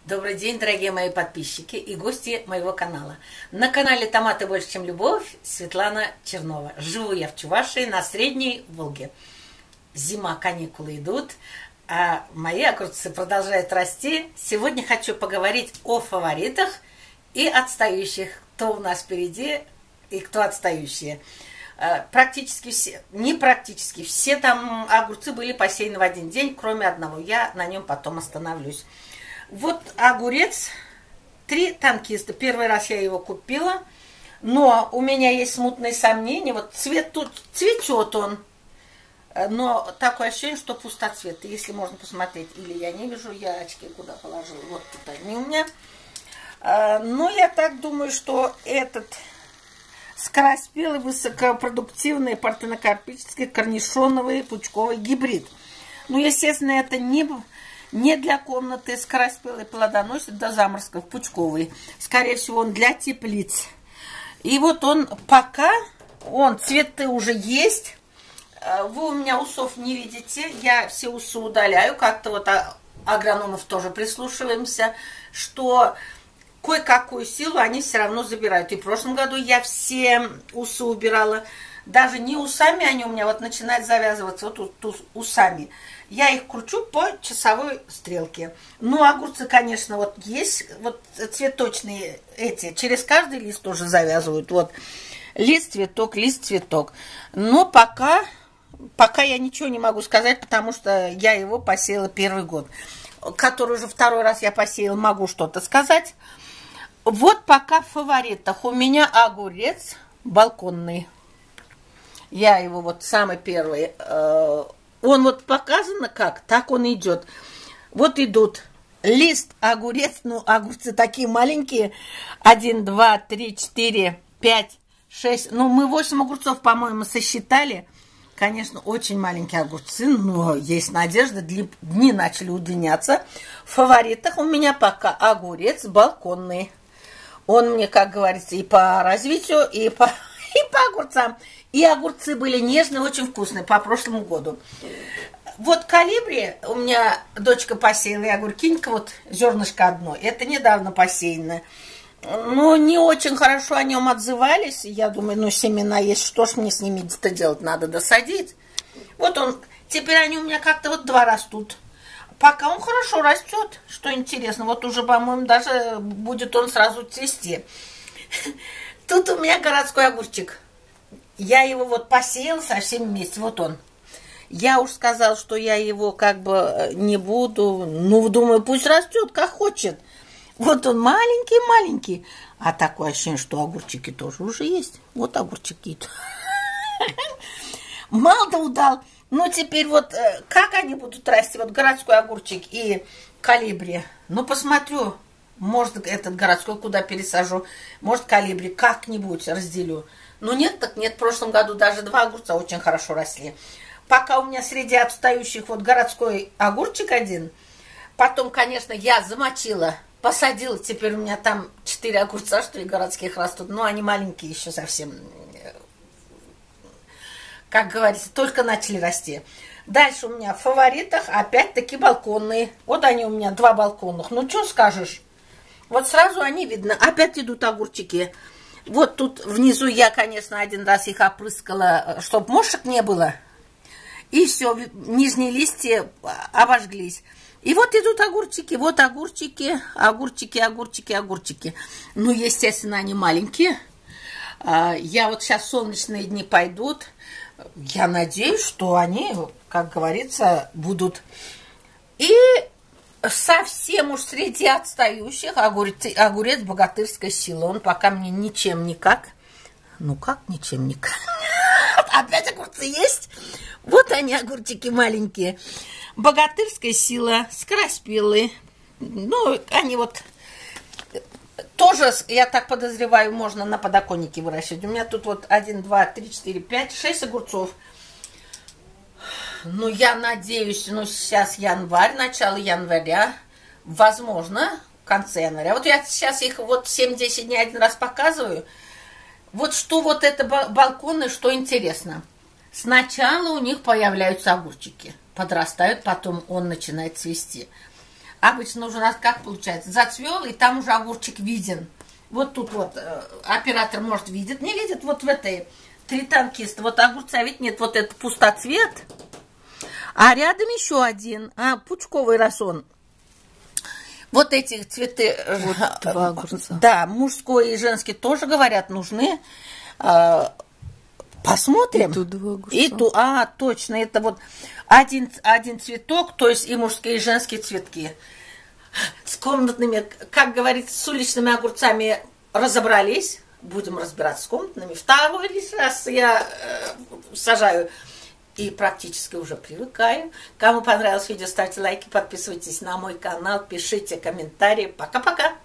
Добрый день, дорогие мои подписчики и гости моего канала. На канале «Томаты больше, чем любовь» Светлана Чернова. Живу я в Чувашии на Средней Волге. Зима, каникулы идут, а мои огурцы продолжают расти. Сегодня хочу поговорить о фаворитах и отстающих. Кто у нас впереди и кто отстающие. Практически все, не практически, все там огурцы были посеяны в один день, кроме одного. Я на нем потом остановлюсь. Вот огурец, 3 танкиста. Первый раз я его купила, но у меня есть смутные сомнения. Вот цвет тут цветет он, но такое ощущение, что пустоцвет. Если можно посмотреть, или я не вижу, я очки куда положила. Вот тут они у меня. Но я так думаю, что этот скороспелый, высокопродуктивный партенокарпический корнишоновый пучковый гибрид. Ну, естественно, это не для комнаты скороспелый плодоносит до заморозков пучковый. Скорее всего, он для теплиц. И вот он пока, цветы уже есть. Вы у меня усов не видите. Я все усы удаляю. Как-то вот агрономов тоже прислушиваемся, что кое-какую силу они все равно забирают. И в прошлом году я все усы убирала. Даже не усами они у меня вот начинают завязываться, вот тут усами. Я их кручу по часовой стрелке. Ну, огурцы, конечно, вот есть, вот цветочные эти, через каждый лист тоже завязывают. Вот лист, цветок. Но пока я ничего не могу сказать, потому что я его посеяла первый год. Который уже второй раз я посеяла, могу что-то сказать. Вот пока в фаворитах у меня огурец балконный. Я его вот самый первый. Он вот показано как, так он идет. Вот идут лист, огурец, ну огурцы такие маленькие. 1, 2, 3, 4, 5, 6. Ну мы 8 огурцов, по-моему, сосчитали. Конечно, очень маленькие огурцы, но есть надежда, дни начали удлиняться. В фаворитах у меня пока огурец балконный. Он мне, как говорится, и по развитию, и по огурцам. И огурцы были нежные, очень вкусные по прошлому году. Вот калибри у меня дочка посеяла, и огуркинька, вот зернышко одно. Это недавно посеяно. Но не очень хорошо о нем отзывались. Я думаю, ну семена есть, что ж мне с ними-то делать? Надо досадить. Вот он, теперь они у меня как-то вот 2 растут. Пока он хорошо растет, что интересно. Вот уже, по-моему, даже будет он сразу цвести. Тут у меня городской огурчик. Я его вот посеял совсем вместе. Вот он. Я уж сказал, что я его как бы не буду. Ну, думаю, пусть растет, как хочет. Вот он маленький. А такое ощущение, что огурчики тоже уже есть. Вот огурчики. Мало удал. Ну, теперь вот как они будут расти? Вот городской огурчик и калибри. Ну, посмотрю. Может, этот городской куда пересажу. Может, калибри как-нибудь разделю. Но нет, так нет. В прошлом году даже 2 огурца очень хорошо росли. Пока у меня среди отстающих вот городской огурчик один. Потом, конечно, я замочила, посадила. Теперь у меня там 4 огурца, что ли, городских растут. Но они маленькие еще совсем. Как говорится, только начали расти. Дальше у меня в фаворитах опять-таки балконные. Вот они у меня 2 балконных. Ну, что скажешь? Вот сразу они видно. Опять идут огурчики. Вот тут внизу я, конечно, один раз их опрыскала, чтобы мошек не было. И все, нижние листья обожглись. И вот идут огурчики. Вот огурчики. Ну, естественно, они маленькие. Я вот сейчас солнечные дни пойдут. Я надеюсь, что они, как говорится, будут. И совсем уж среди отстающих огурец богатырской силы. Он пока мне ничем никак. Ну как ничем никак? Опять огурцы есть? Вот они, огурчики маленькие. Богатырская сила, скороспелые. Ну, они вот тоже, я так подозреваю, можно на подоконнике выращивать. У меня тут вот 1, 2, 3, 4, 5, 6 огурцов. Ну, я надеюсь, ну, сейчас январь, начало января, возможно, в конце января. Вот я сейчас их вот 7-10 дней один раз показываю. Вот что вот это балконы, что интересно. Сначала у них появляются огурчики, подрастают, потом он начинает цвести. Обычно уже у нас как получается? Зацвел, и там уже огурчик виден. Вот тут вот оператор, может, видит, не видит, вот в этой 3 танкиста. Вот огурца ведь нет, вот это пустоцвет. А рядом еще один, пучковый расон. Вот эти цветы, вот 2 огурца. Да, мужской и женский тоже, говорят, нужны. Посмотрим. И тут 2 огурца. И тут, точно, это вот один цветок, то есть и мужские, и женские цветки. С комнатными, как говорится, с уличными огурцами разобрались. Будем разбираться с комнатными. Второй раз я сажаю и практически уже привыкаю. Кому понравилось видео, ставьте лайки, подписывайтесь на мой канал, пишите комментарии. Пока-пока!